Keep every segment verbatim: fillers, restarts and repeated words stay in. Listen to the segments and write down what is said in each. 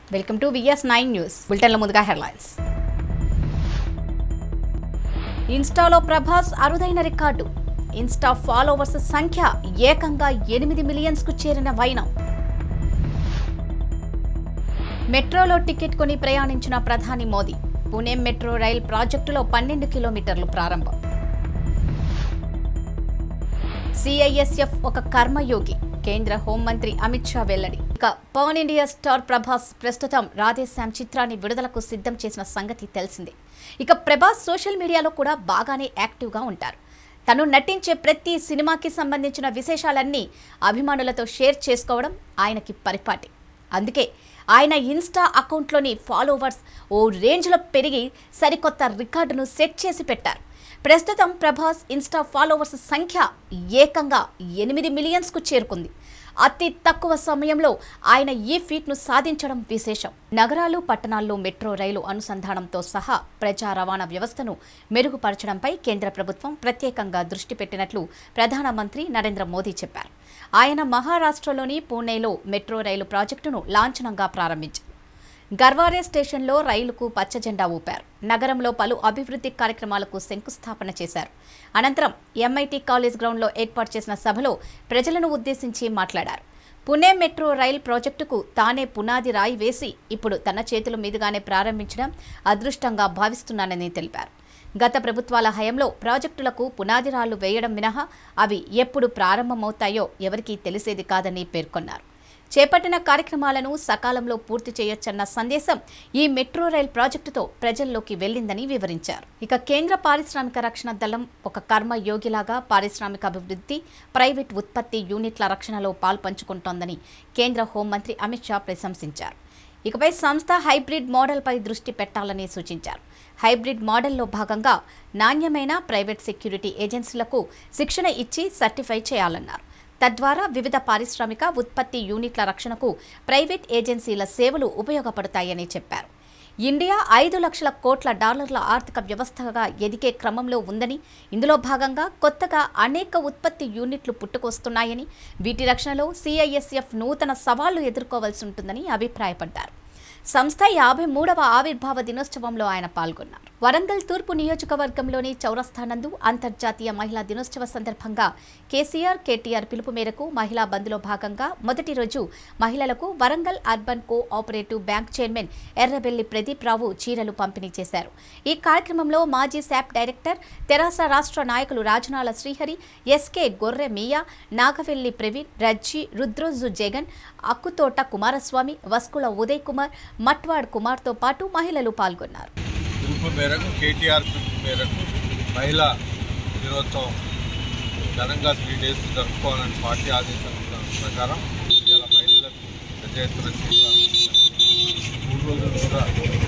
Welcome to VS nine news. బులెటిన్ల ముందుగా headlines. ఇన్స్టాలో ప్రభాస్ అరుదైన రికార్డు. ఇన్స్టా ఫాలోవర్స్ సంఖ్య ఏకంగా ఎనిమిది మిలియన్స్ కు చేరిన వైనం. మెట్రోలో టికెట్ కొని ప్రయాణించిన ప్రధాని మోదీ. పుణె మెట్రో రైల్ ప్రాజెక్టులో పన్నెండు కిలోమీటర్లు ప్రారంభం. సిఐఎస్ఎఫ్ ఒక కర్మయోగి. కేంద్ర హోంమంత్రి అమిత్ షా వెల్లడి. ఇక పవన్ ఇండియా స్టార్ ప్రభాస్ ప్రస్తుతం రాధేశ్యామ్ చిత్రాన్ని విడుదలకు సిద్ధం చేసిన సంగతి తెలిసిందే. ఇక ప్రభాస్ సోషల్ మీడియాలో కూడా బాగానే యాక్టివ్గా ఉంటారు. తను నటించే ప్రతి సినిమాకి సంబంధించిన విశేషాలన్నీ అభిమానులతో షేర్ చేసుకోవడం ఆయనకి పరిపాటి. అందుకే ఆయన ఇన్స్టా అకౌంట్లోని ఫాలోవర్స్ ఓ రేంజ్లో పెరిగి సరికొత్త రికార్డును సెట్ చేసి పెట్టారు. ప్రస్తుతం ప్రభాస్ ఇన్స్టా ఫాలోవర్స్ సంఖ్య ఏకంగా ఎనిమిది మిలియన్స్కు చేరుకుంది. అతి తక్కువ సమయంలో ఆయన ఈ ఫీట్ను సాధించడం విశేషం. నగరాలు, పట్టణాల్లో మెట్రో రైలు అనుసంధానంతో సహా ప్రజా రవాణా వ్యవస్థను మెరుగుపరచడంపై కేంద్ర ప్రభుత్వం ప్రత్యేకంగా దృష్టి పెట్టినట్లు ప్రధానమంత్రి నరేంద్ర మోదీ చెప్పారు. ఆయన మహారాష్ట్రలోని పూణేలో మెట్రో రైలు ప్రాజెక్టును లాంఛనంగా ప్రారంభించారు. గర్వారే స్టేషన్లో రైలుకు పచ్చజెండా ఊపారు. నగరంలో పలు అభివృద్ధి కార్యక్రమాలకు శంకుస్థాపన చేశారు. అనంతరం ఎంఐటి కాలేజ్ గ్రౌండ్లో ఏర్పాటు చేసిన సభలో ప్రజలను ఉద్దేశించి మాట్లాడారు. పుణె మెట్రో రైల్ ప్రాజెక్టుకు తానే పునాది రాయి వేసి ఇప్పుడు తన చేతుల మీదుగానే ప్రారంభించడం అదృష్టంగా భావిస్తున్నానని తెలిపారు. గత ప్రభుత్వాల హయాంలో ప్రాజెక్టులకు పునాది రాళ్లు వేయడం మినహా అవి ఎప్పుడు ప్రారంభమవుతాయో ఎవరికీ తెలిసేది కాదని పేర్కొన్నారు. చేపట్టిన కార్యక్రమాలను సకాలంలో పూర్తి చేయొచ్చన్న సందేశం ఈ మెట్రో రైల్ ప్రాజెక్టుతో ప్రజల్లోకి వెళ్లిందని వివరించారు. ఇక కేంద్ర పారిశ్రామిక రక్షణ దళం ఒక కర్మ యోగిలాగా పారిశ్రామిక అభివృద్ధి, ప్రైవేట్ ఉత్పత్తి యూనిట్ల రక్షణలో పాల్పంచుకుంటోందని కేంద్ర హోంమంత్రి అమిత్ షా ప్రశంసించారు. ఇకపై సంస్థ హైబ్రిడ్ మోడల్పై దృష్టి పెట్టాలని సూచించారు. హైబ్రిడ్ మోడల్లో భాగంగా నాణ్యమైన ప్రైవేట్ సెక్యూరిటీ ఏజెన్సీలకు శిక్షణ ఇచ్చి సర్టిఫై చేయాలన్నారు. తద్వారా వివిధ పారిశ్రామిక ఉత్పత్తి యూనిట్ల రక్షణకు ప్రైవేట్ ఏజెన్సీల సేవలు ఉపయోగపడతాయని చెప్పారు. ఇండియా ఐదు లక్షల కోట్ల డాలర్ల ఆర్థిక వ్యవస్థగా ఎదిగే క్రమంలో ఉందని, ఇందులో భాగంగా కొత్తగా అనేక ఉత్పత్తి యూనిట్లు పుట్టుకొస్తున్నాయని, వీటి రక్షణలో సిఐఎస్ఎఫ్ నూతన సవాళ్లు ఎదుర్కోవాల్సి ఉంటుందని అభిప్రాయపడ్డారు. సంస్థ యాభై మూడవ ఆవిర్భావ దినోత్సవంలో ఆయన పాల్గొన్నారు. వరంగల్ తూర్పు నియోజకవర్గంలోని చౌరస్తా నందు అంతర్జాతీయ మహిళా దినోత్సవ సందర్భంగా కేసీఆర్, కేటీఆర్ పిలుపు మేరకు మహిళా బంద్లో భాగంగా మొదటి రోజు మహిళలకు Warangal urban cooperative bank chairman Errabelli Pradeep Rao చీరలు పంపిణీ చేశారు. ఈ కార్యక్రమంలో మాజీ శాప్ డైరెక్టర్, తెరాస రాష్ట్ర నాయకులు రాజనాల శ్రీహరి, ఎస్కే గొర్రె మీయా, నాగవెల్లి ప్రవీణ్, రజ్జి, రుద్రోజు జగన్, అక్కుతోట కుమారస్వామి, వస్కుల ఉదయ్ కుమార్, మట్వాడ్ కుమార్తో పాటు మహిళలు పాల్గొన్నారు. పిలుపు మేరకు కేటీఆర్ పిలుపు మేరకు మహిళా దినోత్సవం ఘనంగా త్రీ డేస్ జరుపుకోవాలని పార్టీ ఆదేశాల ప్రకారం ఇలా మహిళలకు పెద్ద ఎత్తున మూడు రోజులు కూడా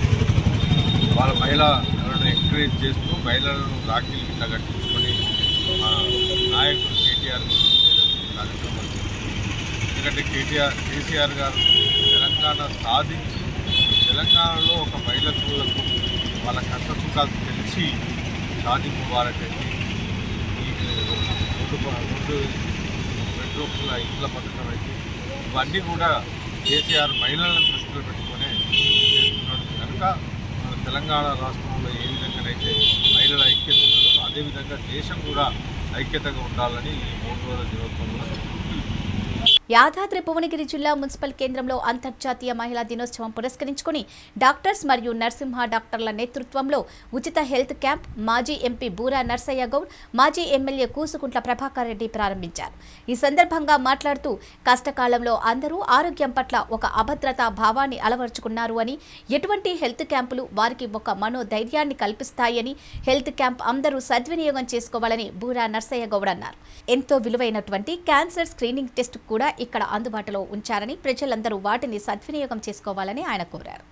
వాళ్ళ మహిళలను ఎంకరేజ్ చేస్తూ మహిళలను రాఖీలు కింద కట్టించుకొని మా నాయకుడు కేటీఆర్ కార్యక్రమం. ఎందుకంటే కేటీఆర్ కేసీఆర్ గారు తెలంగాణ సాధించి తెలంగాణలో ఒక మహిళలకు వాళ్ళ కష్ట సుఖాలు తెలిసి షాదీ ముబారక్ అయితే ఈ రెండు రెండు బెడ్రూమ్ల ఇంట్ల పథకం అయితే ఇవన్నీ కూడా కేసీఆర్ మహిళలను దృష్టిలో పెట్టుకునే చేస్తున్నాడు. కనుక మన తెలంగాణ రాష్ట్రంలో ఏ విధంగానైతే మహిళల ఐక్యత ఉందో అదేవిధంగా దేశం కూడా ఐక్యతగా ఉండాలని ఈ మూడు రోజుల దినోత్సవంలో యాదాద్రి భువనగిరి జిల్లా మున్సిపల్ కేంద్రంలో అంతర్జాతీయ మహిళా దినోత్సవం పురస్కరించుకుని డాక్టర్స్ మరియు నరసింహ డాక్టర్ల నేతృత్వంలో ఉచిత హెల్త్ క్యాంప్ మాజీ ఎంపీ బూరా నర్సయ్య గౌడ్, మాజీ ఎమ్మెల్యే కూసుకుంట్ల ప్రభాకర్ రెడ్డి ప్రారంభించారు. ఈ సందర్భంగా మాట్లాడుతూ కష్టకాలంలో అందరూ ఆరోగ్యం పట్ల ఒక అభద్రతా భావాన్ని అలవర్చుకున్నారు అని, ఎటువంటి హెల్త్ క్యాంపులు వారికి ఒక మనోధైర్యాన్ని కల్పిస్తాయని, హెల్త్ క్యాంప్ అందరూ సద్వినియోగం చేసుకోవాలని బూరా నర్సయ్య గౌడ్ అన్నారు. ఎంతో విలువైనటువంటి క్యాన్సర్ స్క్రీనింగ్ టెస్ట్ కూడా ఇక్కడ అందుబాటులో ఉంచారని, ప్రజలందరూ వాటిని సద్వినియోగం చేసుకోవాలని ఆయన కోరారు.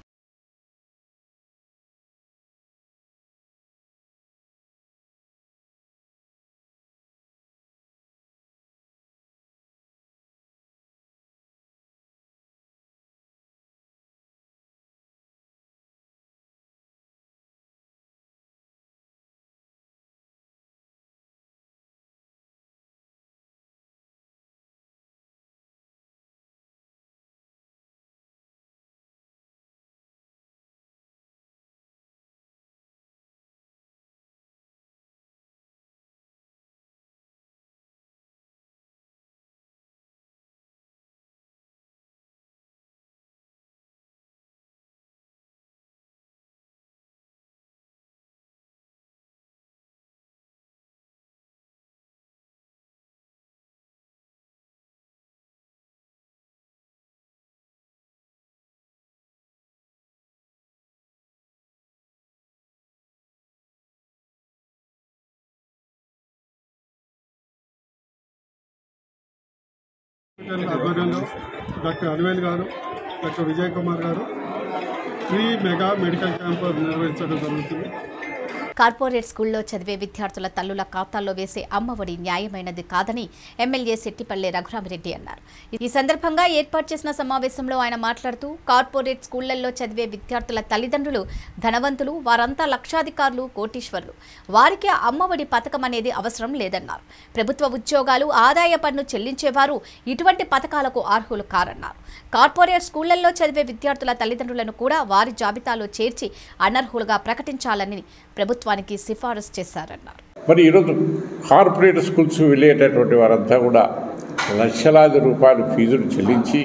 హాస్పిటల్ ఆధ్వర్యంలో డాక్టర్ అలివేల్ గారు, డాక్టర్ విజయ్ కుమార్ గారు ఫ్రీ మెగా మెడికల్ క్యాంప్ నిర్వహించడం జరుగుతుంది. కార్పొరేట్ స్కూల్లో చదివే విద్యార్థుల తల్లుల ఖాతాల్లో వేసే అమ్మఒడి న్యాయమైనది కాదని ఎమ్మెల్యే శెట్టిపల్లె రఘురామిరెడ్డి అన్నారు. ఈ సందర్భంగా ఏర్పాటు చేసిన సమావేశంలో ఆయన మాట్లాడుతూ కార్పొరేట్ స్కూళ్లలో చదివే విద్యార్థుల తల్లిదండ్రులు ధనవంతులు, వారంతా లక్షాధికారులు, కోటీశ్వర్లు. వారికి అమ్మఒడి పథకం అనేది అవసరం లేదన్నారు. ప్రభుత్వ ఉద్యోగాలు, ఆదాయ పన్ను చెల్లించేవారు ఇటువంటి పథకాలకు అర్హులు కారన్నారు. కార్పొరేట్ స్కూళ్లలో చదివే విద్యార్థుల తల్లిదండ్రులను కూడా వారి జాబితాలో చేర్చి అనర్హులుగా ప్రకటించాలని ప్రభుత్వానికి సిఫారసు చేశారన్నారు. మరి ఈరోజు కార్పొరేట్ స్కూల్స్ వెళ్ళేటటువంటి వారంతా కూడా లక్షలాది రూపాయలు ఫీజులు చెల్లించి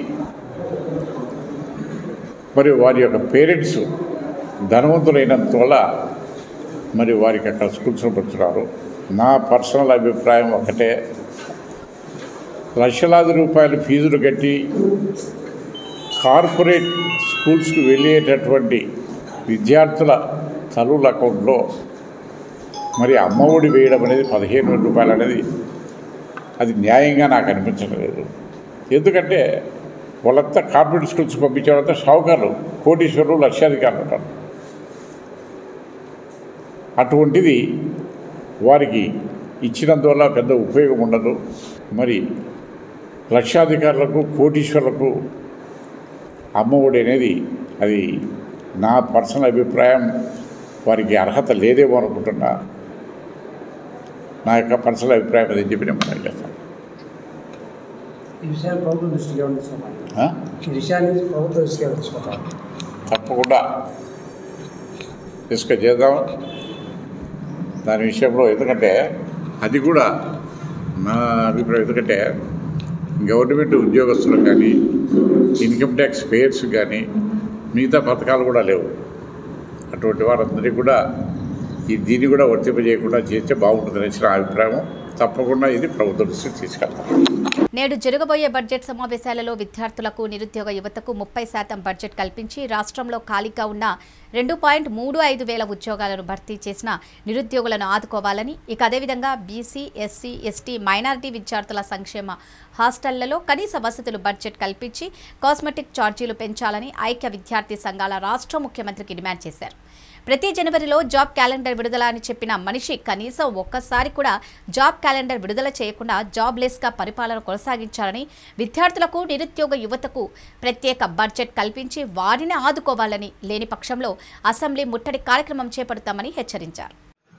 మరి వారి యొక్క పేరెంట్స్ ధనవంతులైనందువల్ల మరి వారికి అక్కడ స్కూల్స్లో పెడుతున్నారు. నా పర్సనల్ అభిప్రాయం ఒకటే, లక్షలాది రూపాయలు ఫీజులు కట్టి కార్పొరేట్ స్కూల్స్కి వెళ్ళేటటువంటి విద్యార్థుల తల్లుల అకౌంట్లో మరి అమ్మఒడి వేయడం అనేది పదిహేను వేల రూపాయలు అనేది అది న్యాయంగా నాకు అనిపించడం లేదు. ఎందుకంటే వాళ్ళంతా కార్పొరేట్ స్కూల్స్ పంపించే వాళ్ళంతా షావుకారులు, కోటీశ్వరులు, లక్షాధికారులు ఉంటారు. అటువంటిది వారికి ఇచ్చినందువల్ల పెద్ద ఉపయోగం ఉండదు. మరి లక్షాధికారులకు, కోటీశ్వరులకు అమ్మఒడి అనేది అది నా పర్సనల్ అభిప్రాయం, వారికి అర్హత లేదేమో అనుకుంటున్నా. నా యొక్క పర్సనల్ అభిప్రాయం అదని చెప్పి నేను మనం చేస్తాను. ఈ విషయాన్ని ప్రభుత్వం దృష్టికి ఈ విషయాన్ని ప్రభుత్వం దృష్టికి తీసుకుంటాం. తప్పకుండా డిస్కస్ చేద్దాం దాని విషయంలో. ఎందుకంటే అది కూడా నా అభిప్రాయం. ఎందుకంటే గవర్నమెంట్ ఉద్యోగస్తులకు కానీ, ఇన్కమ్ ట్యాక్స్ పేయర్స్ కానీ మిగతా పథకాలు కూడా లేవు. అటువంటి వారందరికీ కూడా ఈ దీన్ని కూడా వర్తింపజేయకుండా చేస్తే బాగుంటుందని నా అభిప్రాయం. తప్పకుండా ఇది ప్రభుత్వం దృష్టికి తీసుకెళ్తాం. నేడు జరగబోయే బడ్జెట్ సమావేశాలలో విద్యార్థులకు, నిరుద్యోగ యువతకు ముప్పై శాతం బడ్జెట్ కల్పించి రాష్ట్రంలో ఖాళీగా ఉన్న రెండు పాయింట్ మూడు ఐదు వేల ఉద్యోగాలను భర్తీ చేసిన నిరుద్యోగులను ఆదుకోవాలని, ఇక అదేవిధంగా బీసీ, ఎస్సీ, ఎస్టీ, మైనారిటీ విద్యార్థుల సంక్షేమ హాస్టళ్లలో కనీస వసతులు బడ్జెట్ కల్పించి కాస్మెటిక్ ఛార్జీలు పెంచాలని ఐక్య విద్యార్థి సంఘాల రాష్ట్ర ముఖ్యమంత్రికి డిమాండ్ చేశారు. ప్రతి జనవరిలో జాబ్ క్యాలెండర్ విడుదల అని చెప్పిన మనిషి కనీసం ఒక్కసారి కూడా జాబ్ క్యాలెండర్ విడుదల చేయకుండా జాబ్లెస్గా పరిపాలన కొనసాగించాలని, విద్యార్థులకు, నిరుద్యోగ యువతకు ప్రత్యేక బడ్జెట్ కల్పించి వారిని ఆదుకోవాలని, లేని పక్షంలో అసెంబ్లీ ముట్టడి కార్యక్రమం చేపడతామని హెచ్చరించారు.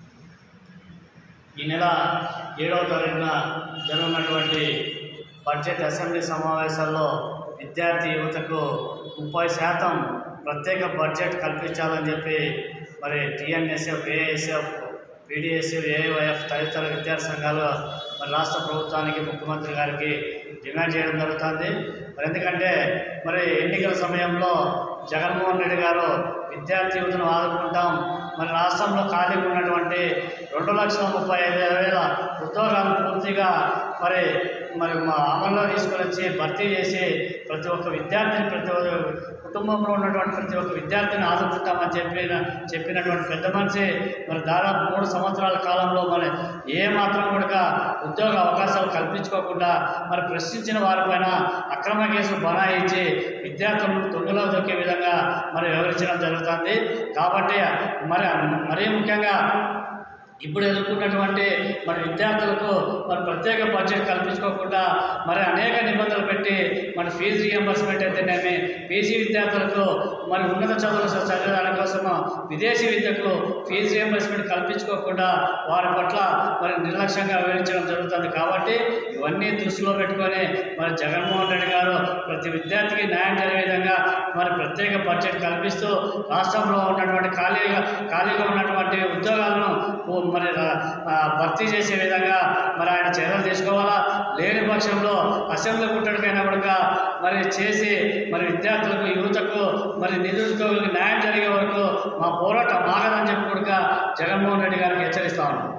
ఈ నెల ఏడవ తారీఖున జరగనున్నటువంటి బడ్జెట్ అసెంబ్లీ సమావేశాల్లో విద్యార్థి యువతకు ముప్పై శాతం ప్రత్యేక బడ్జెట్ కల్పించాలని చెప్పి మరి టీఎన్ఎస్ఎఫ్, ఏఐఎస్ఎఫ్, పీడీఎస్ఎఫ్, ఏఐవైఎఫ్ తదితర విద్యార్థి సంఘాలు మరి రాష్ట్ర ప్రభుత్వానికి, ముఖ్యమంత్రి గారికి డిమాండ్ చేయడం జరుగుతుంది. మరి ఎందుకంటే మరి ఎన్నికల సమయంలో జగన్మోహన్ రెడ్డి గారు విద్యార్థి యువతను ఆదుకుంటాం, మరి రాష్ట్రంలో ఖాళీగా ఉన్నటువంటి రెండు లక్షల ముప్పై ఐదు వేల ఉద్యోగాలు పూర్తిగా మరి మరి మా అమల్లో తీసుకొని వచ్చి భర్తీ చేసి ప్రతి ఒక్క విద్యార్థిని, ప్రతి ఒక్క కుటుంబంలో ఉన్నటువంటి ప్రతి ఒక్క విద్యార్థిని ఆదుకుంటామని చెప్పిన చెప్పినటువంటి పెద్ద మనిషి మరి దాదాపు మూడు సంవత్సరాల కాలంలో మరి ఏ మాత్రం కూడా ఉద్యోగ అవకాశాలు కల్పించుకోకుండా మరి ప్రశ్నించిన వారిపైన అక్రమ కేసులు బనాయించి విద్యార్థులను తొంగలో దొక్కే విధంగా మరి వివరించడం జరుగుతుంది. కాబట్టి మరి మరీ ముఖ్యంగా ఇప్పుడు ఎదుర్కొన్నటువంటి మరి విద్యార్థులకు మరి ప్రత్యేక బడ్జెట్ కల్పించుకోకుండా మరి అనేక నిబంధనలు పెట్టి మరి ఫీజు రియంబర్స్మెంట్ అయితేనేమి, పీజీ విద్యార్థులకు మరి ఉన్నత చదువులు చదవడానికి కోసం విదేశీ విద్యకు ఫీజు రియంబర్స్మెంట్ కల్పించుకోకుండా వారి పట్ల మరి నిర్లక్ష్యంగా వివరించడం జరుగుతుంది. కాబట్టి ఇవన్నీ దృష్టిలో పెట్టుకొని మరి జగన్మోహన్ రెడ్డి గారు ప్రతి విద్యార్థికి న్యాయం జరిగే విధంగా మరి ప్రత్యేక బడ్జెట్ కల్పిస్తూ రాష్ట్రంలో ఉన్నటువంటి ఖాళీగా ఖాళీగా ఉన్నటువంటి ఉద్యోగాలను మరి భర్తీ చేసే విధంగా మరి ఆయన చర్యలు తీసుకోవాలా. లేని పక్షంలో అసెంబ్లీ ముట్టడికైనా కూడా మరి చేసి మరి విద్యార్థులకు, యువతకు, మరి నిరుద్యోగులకు న్యాయం జరిగే వరకు మా పోరాటం ఆగదని చెప్పి కూడా జగన్మోహన్ రెడ్డి గారికి హెచ్చరిస్తా ఉన్నాం.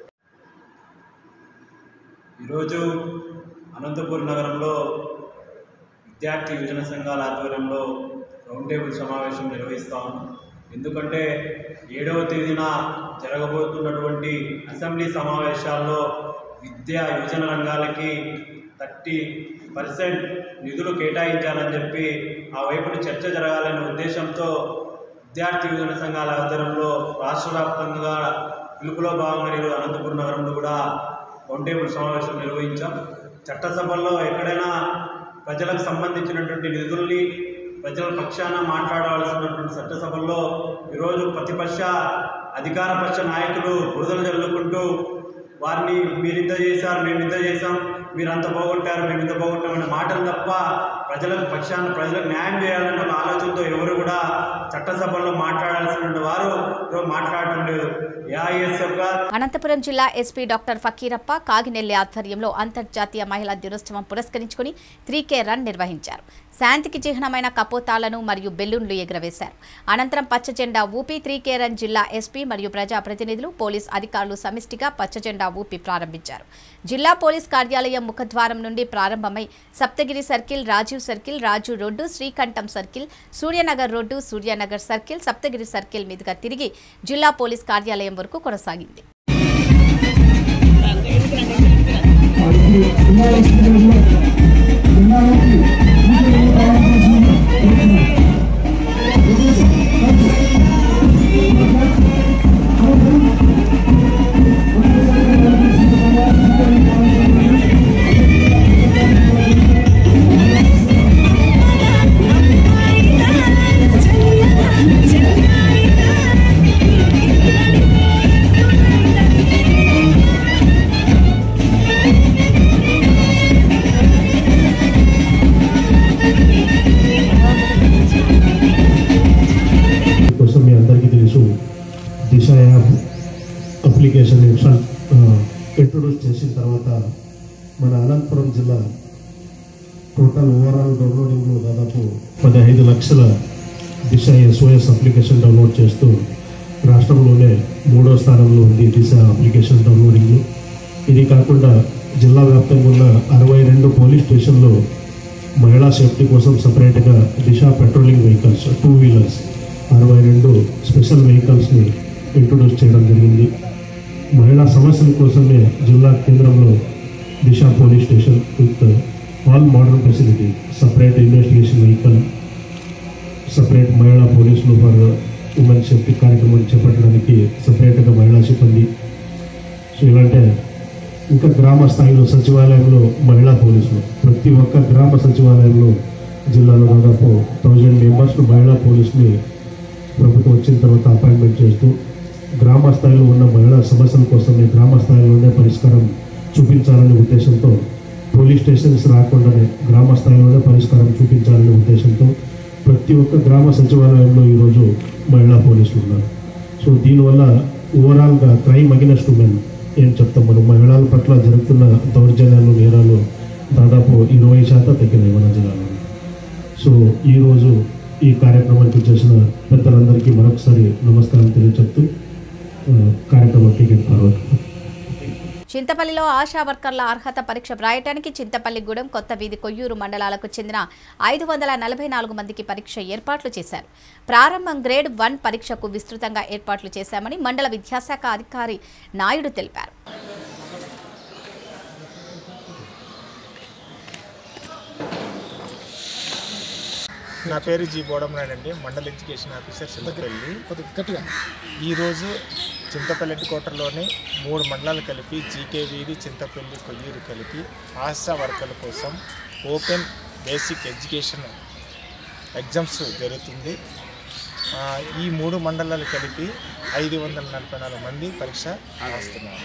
ఈరోజు అనంతపురం నగరంలో విద్యార్థి యువజన సంఘాల ఆధ్వర్యంలో రౌండ్ టేబుల్ సమావేశం నిర్వహిస్తాము. ఎందుకంటే ఏడవ తేదీన జరగబోతున్నటువంటి అసెంబ్లీ సమావేశాల్లో విద్యా యువజన రంగాలకి థర్టీ పర్సెంట్ నిధులు కేటాయించాలని చెప్పి ఆ వైపున చర్చ జరగాలనే ఉద్దేశంతో విద్యార్థి యువజన సంఘాల ఆధ్వర్యంలో రాష్ట్ర వ్యాప్తంగా పిలుపులో భాగంగా ఈరోజు అనంతపురం నగరంలో కూడా రౌండ్ టేబుల్ సమావేశం నిర్వహించాం. చట్టసభల్లో ఎక్కడైనా ప్రజలకు సంబంధించినటువంటి నిధుల్ని ప్రజల పక్షాన మాట్లాడవలసినటువంటి చట్టసభల్లో ఈరోజు ప్రతిపక్ష అధికార పక్ష నాయకులు బురదలు జల్లుకుంటూ వారిని మీరు ఇంత చేశారు, మేము ఇంత చేశాం, మీరు అంత బాగుంటారు, మేము ఇంత బాగుంటామనే మాటలు తప్ప ప్రజలకు పక్షాన ప్రజలకు న్యాయం చేయాలన్న ఒక ఆలోచనతో ఎవరు కూడా చట్టసభల్లో మాట్లాడాల్సిన వారు మాట్లాడటం లేదు. అనంతపురం జిల్లా ఎస్పీ డాక్టర్ ఫకీరప్ప కాగినెల్లి ఆధ్వర్యంలో అంతర్జాతీయ మహిళా దినోత్సవం పురస్కరించుకుని త్రీ కే రన్ నిర్వహించారు. శాంతికి చిహ్నమైన కపోతాలను మరియు బెలూన్లు ఎగురవేశారు. అనంతరం పచ్చ జెండా ఊపి త్రీ కే రన్ జిల్లా ఎస్పీ మరియు ప్రజాప్రతినిధులు పోలీస్ అధికారులు సమిష్టిగా పచ్చ జెండా ఊపి ప్రారంభించారు. జిల్లా పోలీస్ కార్యాలయం ముఖద్వారం నుండి ప్రారంభమై Saptagiri circle, Rajiv circle, Raju road, Srikantham circle, Suryanagar road, Suryanagar circle, Saptagiri circle మీదుగా తిరిగి జిల్లా పోలీస్ కార్యాలయం వరకు కొనసాగింది. అప్లికేషన్ ఇంట్రొడ్యూస్ చేసిన తర్వాత మన అనంతపురం జిల్లా టోటల్ ఓవరాల్ డౌన్లోడింగ్లో దాదాపు పదహైదు లక్షల దిశ ఎస్ఓఎస్ అప్లికేషన్ డౌన్లోడ్ చేస్తూ రాష్ట్రంలోనే మూడో స్థానంలో ఉంది దిశ అప్లికేషన్ డౌన్లోడింగ్లో. ఇది కాకుండా జిల్లా వ్యాప్తంగా ఉన్న అరవై రెండు పోలీస్ స్టేషన్లో మహిళా సేఫ్టీ కోసం సపరేట్గా Disha patrolling vehicles two wheelers అరవై రెండు స్పెషల్ వెహికల్స్ని ఇంట్రొడ్యూస్ చేయడం జరిగింది. మహిళా సమస్యల కోసమే జిల్లా కేంద్రంలో Disha police station with all modern facility, separate investigation vehicle, separate మహిళా పోలీసులు ఫర్ ఉమెన్ సేఫ్టీ కార్యక్రమాన్ని చేపట్టడానికి సపరేట్గా మహిళా సిబ్బంది. సో ఇలాంటి ఇంకా గ్రామ స్థాయిలో సచివాలయంలో మహిళా పోలీసులు, ప్రతి ఒక్క గ్రామ సచివాలయంలో జిల్లాలో దాదాపు థౌజండ్ మెంబర్స్ మహిళా పోలీసుని ప్రభుత్వం వచ్చిన తర్వాత అపాయింట్మెంట్ చేస్తూ గ్రామ స్థాయిలో ఉన్న మహిళా సమస్యల కోసమే గ్రామ స్థాయిలోనే పరిష్కారం చూపించాలనే ఉద్దేశంతో పోలీస్ స్టేషన్స్ రాకుండానే గ్రామ స్థాయిలోనే పరిష్కారం చూపించాలనే ఉద్దేశంతో ప్రతి ఒక్క గ్రామ సచివాలయంలో ఈరోజు మహిళా పోలీసులు ఉన్నారు. సో దీనివల్ల ఓవరాల్గా క్రైమ్ అగెయిన్స్ట్ ఉమెన్ ఏం చెప్తాం మనం, మహిళల పట్ల జరుగుతున్న దౌర్జన్యాలు, నేరాలు దాదాపు ఇరవై శాతం తగ్గినాయి మన జిల్లాలో. సో ఈరోజు ఈ కార్యక్రమానికి చేసిన పెద్దలందరికీ మరొకసారి నమస్కారం తెలియచెప్తూ కార్యక్రమం టికెట్ ఫార్వర్డ్. చింతపల్లిలో ఆశా వర్కర్ల అర్హత పరీక్ష వ్రాయటానికి చింతపల్లిగూడెం, కొత్త వీధి, కొయ్యూరు మండలాలకు చెందిన ఐదు వందల నలభై నాలుగు మందికి పరీక్ష ఏర్పాట్లు చేశారు. ప్రారంభం గ్రేడ్ వన్ పరీక్షకు విస్తృతంగా ఏర్పాట్లు చేశామని మండల విద్యాశాఖ అధికారి నాయుడు తెలిపారు. నా పేరు జీ బోడమరాయుడు అండి, మండల ఎడ్యుకేషన్ ఆఫీసర్ చింతపల్లి. గట్టిగా ఈరోజు చింతపల్లి హెడ్ క్వార్టర్లోని మూడు మండలాలు కలిపి జీకే వీధి, చింతపల్లి, కొయ్యూరు కలిపి ఆశా వర్కర్ల కోసం ఓపెన్ బేసిక్ ఎడ్యుకేషన్ ఎగ్జామ్స్ జరుగుతుంది. ఈ మూడు మండలాలు కలిపి ఐదు వందల నలభై నాలుగు మంది పరీక్ష రాస్తున్నారు.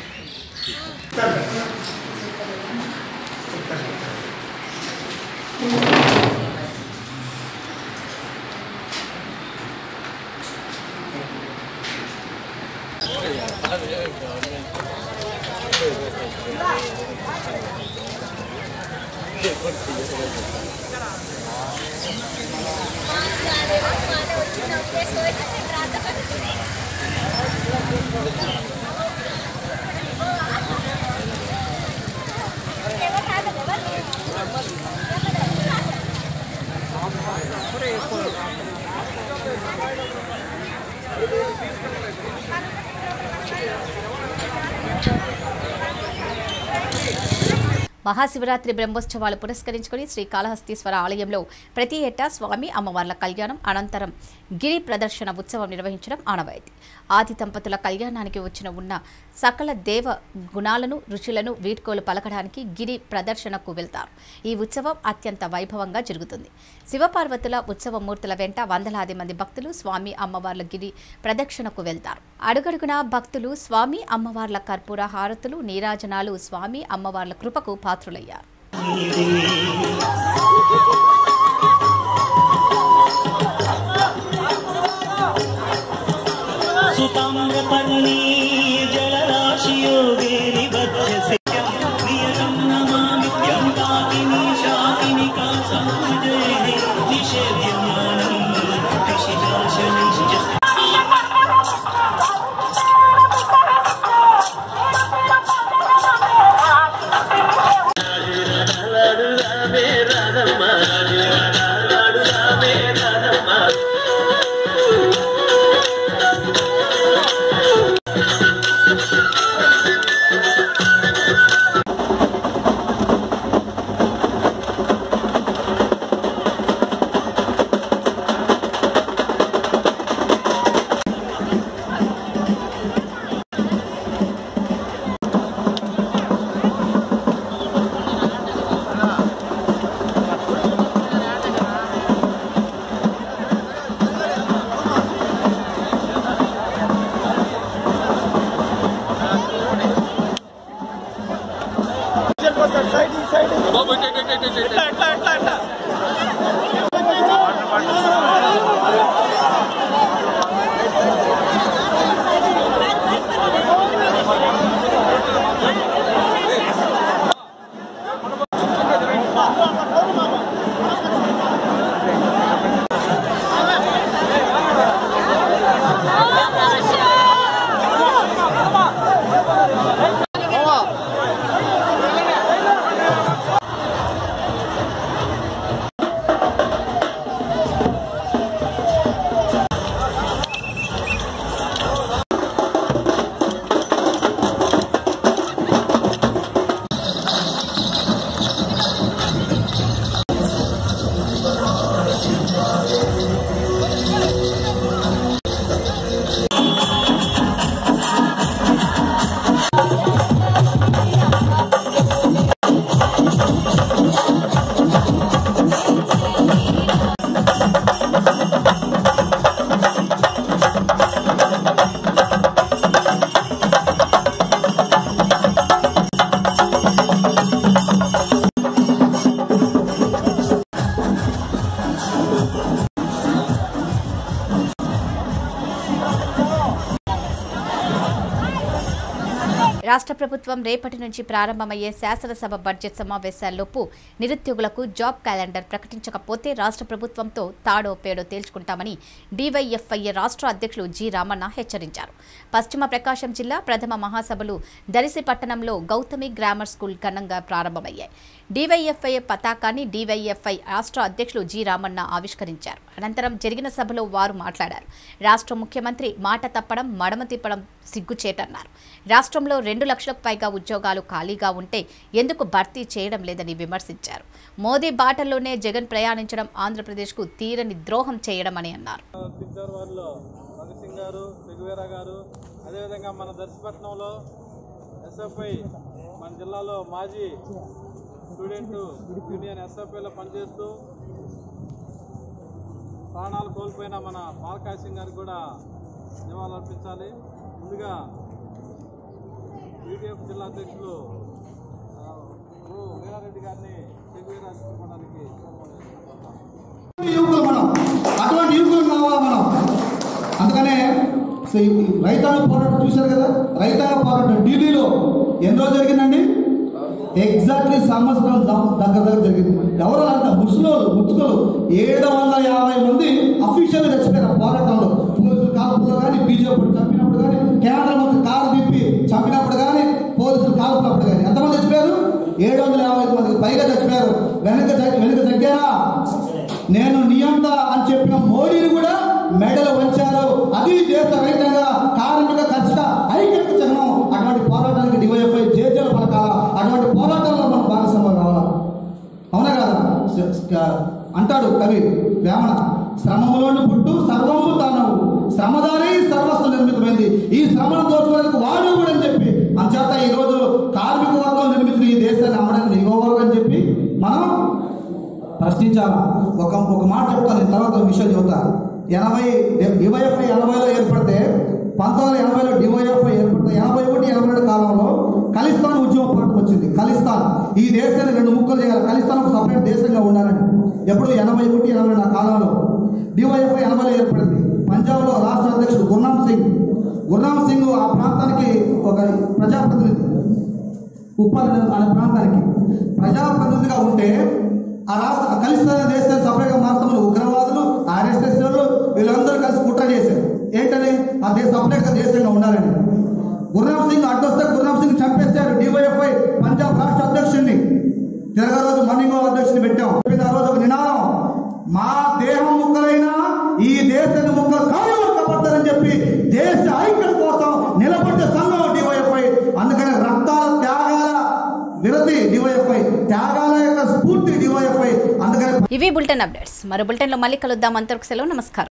మహాశివరాత్రి బ్రహ్మోత్సవాలు పురస్కరించుకుని శ్రీ కాళహస్తీశ్వర ఆలయంలో ప్రతి ఏటా స్వామి అమ్మవార్ల కళ్యాణం అనంతరం గిరి ప్రదర్శన ఉత్సవం నిర్వహించడం ఆనవాయితీ. ఆది దంపతుల కళ్యాణానికి వచ్చిన ఉన్న సకల దేవ గుణాలను రుచులను వీడ్కోలు పలకడానికి గిరి ప్రదర్శనకు వెళ్తారు. ఈ ఉత్సవం అత్యంత వైభవంగా జరుగుతుంది. శివపార్వతుల ఉత్సవ మూర్తుల వెంట వందలాది మంది భక్తులు స్వామి అమ్మవార్ల గిరి ప్రదక్షిణకు వెళ్తారు. అడుగడుగునా భక్తులు స్వామి అమ్మవార్ల కర్పూర హారతులు నీరాజనాలు స్వామి అమ్మవార్ల కృపకు పాత్రులయ్యారు. రాష్ట్ర ప్రభుత్వం రేపటి నుంచి ప్రారంభమయ్యే శాసనసభ బడ్జెట్ సమావేశాల్లోపు నిరుద్యోగులకు జాబ్ క్యాలెండర్ ప్రకటించకపోతే రాష్ట్ర ప్రభుత్వంతో తాడో పేడో తేల్చుకుంటామని డీవైఎఫ్ఐ రాష్ట్ర అధ్యక్షులు జి రామన్న హెచ్చరించారు. పశ్చిమ ప్రకాశం జిల్లా ప్రథమ మహాసభలు దరిసి పట్టణంలో గౌతమి గ్రామర్ స్కూల్ ఘనంగా ప్రారంభమయ్యాయి. డీవైఎఫ్ఐ పతాకాన్ని డీవైఎఫ్ఐ రాష్ట్ర అధ్యక్షులు జి రామన్న ఆవిష్కరించారు. అనంతరం జరిగిన సభలో వారు మాట్లాడారు. రాష్ట్ర ముఖ్యమంత్రి మాట తప్పడం మడమ తిప్పడం సిగ్గుచేటన్నారు. రాష్ట్రంలో రెండు లక్షలకు పైగా ఉద్యోగాలు ఖాళీగా ఉంటే ఎందుకు భర్తీ చేయడం లేదని విమర్శించారు. మోదీ బాటల్లోనే జగన్ ప్రయాణించడం ఆంధ్రప్రదేశ్కు తీరని ద్రోహం చేయడం అని అన్నారు. అదేవిధంగా మన దర్శపట్నంలో ఎస్ఎఫ్ఐ మన జిల్లాలో మాజీ స్టూడెంట్ యూనియన్ ఎస్ఎఫ్ఐలో పనిచేస్తూ ప్రాణాలు కోల్పోయిన మన పాల్కా సింగ్ గారికి కూడా నివాళులు అర్పించాలి. ముందుగా యూటీఎఫ్ జిల్లా అధ్యక్షులు వీరారెడ్డి గారిని చెగువీరాజుకోవడానికి యువకులు మనం అటువంటి యువకులు కావాలి మనం. అందుకనే రైతాంగ పోరాటం చూశారు కదా, రైతాంగ పోరాటం ఢిల్లీలో ఎన్ని రోజులు జరిగిందండి? ఎగ్జాక్ట్లీ సంవత్సరం దగ్గర దగ్గర జరిగింది. ఎవరు అంత ముసలోళ్ళు ముచ్చుకలు ఏడు వందల యాభై మంది అఫీషియల్గా చచ్చిపోయారు పోరాటంలో. పోలీసులు కాల్పులో కానీ, బీజేపీ చంపినప్పుడు కానీ, కేంద్ర మంత్రి కారు తిప్పి చంపినప్పుడు కానీ, పోలీసులు కాల్పులప్పుడు కానీ ఎంతమంది చచ్చిపోయారు? ఏడు వందల యాభై మందికి పైగా చచ్చిపోయారు. వెనక వెనుక తగ్గారా? నేను నియంత అని చెప్పిన మోడీని కూడా మెడలు వంచారు. అది దేశ రైతాంగ కార్మిక కర్షక ఐక్యత చిహ్నం. అటువంటి పోరాటానికి డివైఎఫ్ఐ జేజేలు పలకాల. అటువంటి పోరాటాల్లో మనం భాగస్వామ్యం అంటాడు కవి వేమన, శ్రమములోని పుట్టు సర్వము తానవు, శ్రమదారి సర్వస్వ నిర్మితమైంది, ఈ శ్రమను దోచుకోవడానికి వాడు కూడా అని చెప్పి అంచేత ఈ రోజు కార్మిక వర్గం నిర్మితులు ఈ దేశాన్ని అమ్మడానికి ఇవ్వవారు అని చెప్పి మనం ప్రశ్నించాలి. ఒక ఒక మాట చెప్తాను, నేను తర్వాత విషయం చెబుతా. ఎనభై డివైఎఫ్ఐ ఎనభైలో ఏర్పడితే పంతొమ్మిది వందల ఎనభైలో డివైఎఫ్ఐ ఏర్పడితే ఎనభై ఒకటి ఎనభై రెండు కాలంలో ఖలిస్తాన్ ఉద్యమ పోరాటం వచ్చింది. ఖలిస్తాన్ ఈ దేశాన్ని రెండు ముక్కలు చేయాలి, ఖలిస్తాన్ ఒక సపరేట్ దేశంగా ఉండాలని. ఎప్పుడు ఎనభై ఒకటి ఎనభై రెండు కాలంలో డివైఎఫ్ఐ ఎనభైలో ఏర్పడింది. పంజాబ్లో రాష్ట్ర అధ్యక్షుడు గుర్నామ్ సింగ్ గుర్నామ్ సింగ్ ఆ ప్రాంతానికి ఒక ప్రజాప్రతినిధి, ఉప్పల్ అనే ప్రాంతానికి ప్రజాప్రతినిధిగా ఉంటే ఆ రాష్ట్ర ఖలిస్తాన్ దేశాన్ని సపరేట్గా మార్చమని ఉగ్రవాదులు, ఆర్ఎస్ఎస్లు వీళ్ళందరూ కలిసి కుట్ర చేశారు. ఏంటని ఆ దేశ సపరేట్గా దేశంగా ఉండాలని. గుర్నామ్ సింగ్ అడ్డొస్తే గుర్నామ్ సింగ్ చంపేశారు. డివైఎఫ్ఐ పంజాబ్ రాష్ట్ర అధ్యక్షుడిని తిరగా రోజు మార్నింగ్ అధ్యక్షుడిని పెట్టాం. ఆ రోజు ఒక నినాదం, మా దేహం ముక్కలైనా ఈ దేశాన్ని ముక్కలు కాపాడతారని చెప్పి దేశ ఐక్యత కోసం నిలబడ్డ సంఘం డివైఎఫ్ఐ. అందుకని రక్తాల త్యాగాల విరతి డివైఎఫ్ఐ, త్యాగాల యొక్క స్ఫూర్తి డివైఎఫ్ఐ. అందుకని ఇవి బులెటిన్ అప్డేట్స్. మరో బులెటిన్లో మళ్ళీ కలుద్దాం. అంతవరకు సెలవు, నమస్కారం.